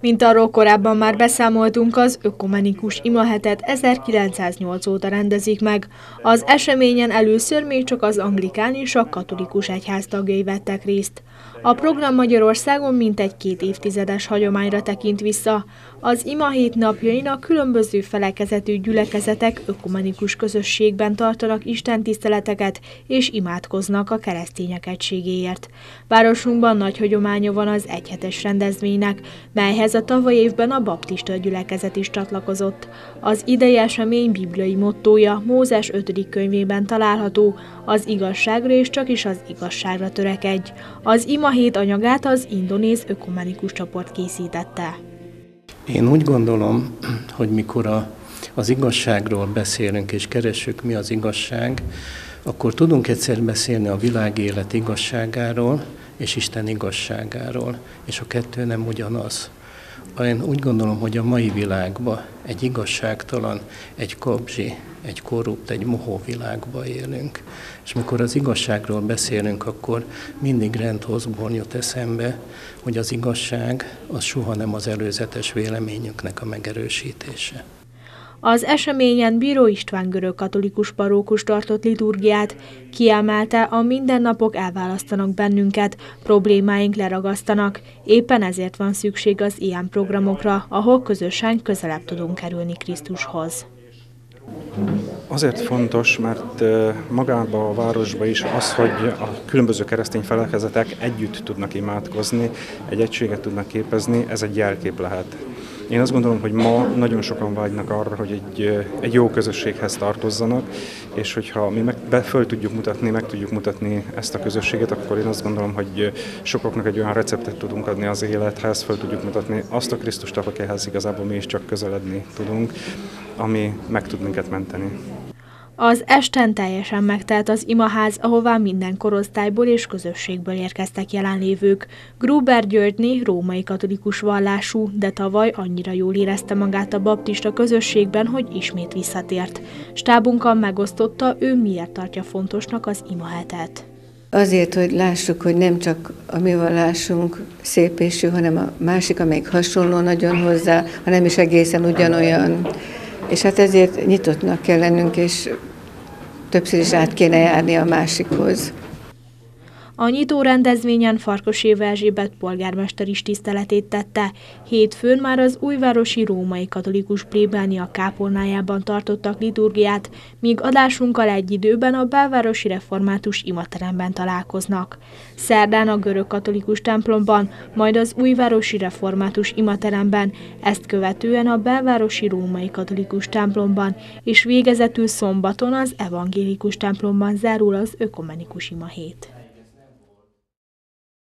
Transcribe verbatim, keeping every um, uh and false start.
Mint arról korábban már beszámoltunk, az ökumenikus imahetet ezerkilencszáznyolc óta rendezik meg. Az eseményen először még csak az anglikán és a katolikus egyház tagjai vettek részt. A program Magyarországon mintegy két évtizedes hagyományra tekint vissza. Az imahét napjain a különböző felekezetű gyülekezetek ökumenikus közösségben tartanak istentiszteleteket és imádkoznak a keresztények egységéért. Városunkban nagy hagyománya van az egyhetes rendezvénynek, melyhez a tavaly évben a baptista gyülekezet is csatlakozott. Az idei esemény bibliai mottója Mózes ötödik könyvében található: az igazságra és csak is az igazságra törekedj. Az imahét anyagát az indonéz ökumenikus csoport készítette. Én úgy gondolom, hogy mikor a, az igazságról beszélünk és keressük, mi az igazság, akkor tudunk egyszer beszélni a világélet igazságáról és Isten igazságáról, és a kettő nem ugyanaz. Én úgy gondolom, hogy a mai világban egy igazságtalan, egy kabzsi, egy korrupt, egy mohó világban élünk. És mikor az igazságról beszélünk, akkor mindig Grant Osborne jut eszembe, hogy az igazság az soha nem az előzetes véleményünknek a megerősítése. Az eseményen Bíró István görögkatolikus parókus tartott liturgiát, kiemelte, a mindennapok elválasztanak bennünket, problémáink leragasztanak, éppen ezért van szükség az ilyen programokra, ahol közösen közelebb tudunk kerülni Krisztushoz. Azért fontos, mert magában a városban is az, hogy a különböző keresztény felekezetek együtt tudnak imádkozni, egy egységet tudnak képezni, ez egy jelkép lehet. Én azt gondolom, hogy ma nagyon sokan vágynak arra, hogy egy, egy jó közösséghez tartozzanak, és hogyha mi meg, be, föl tudjuk mutatni, meg tudjuk mutatni ezt a közösséget, akkor én azt gondolom, hogy sokaknak egy olyan receptet tudunk adni az élethez, föl tudjuk mutatni azt a Krisztust, akihez igazából mi is csak közeledni tudunk, ami meg tud minket menteni. Az esten teljesen megtelt az imaház, ahová minden korosztályból és közösségből érkeztek jelenlévők. Gruber Györgyné római katolikus vallású, de tavaly annyira jól érezte magát a baptista közösségben, hogy ismét visszatért. Stábunkkal megosztotta, ő miért tartja fontosnak az imahetet. Azért, hogy lássuk, hogy nem csak a mi vallásunk szép és jó, hanem a másik, amelyik hasonló nagyon hozzá, hanem is egészen ugyanolyan. És hát ezért nyitottnak kell lennünk, és többször is át kéne járni a másikhoz. A nyitó rendezvényen Farkas Erzsébet polgármester is tiszteletét tette. Hétfőn már az újvárosi római katolikus plébánia kápolnájában tartottak liturgiát, míg adásunkkal egy időben a belvárosi református imateremben találkoznak. Szerdán a görög katolikus templomban, majd az újvárosi református imateremben, ezt követően a belvárosi római katolikus templomban, és végezetül szombaton az evangélikus templomban zárul az ökumenikus imahét.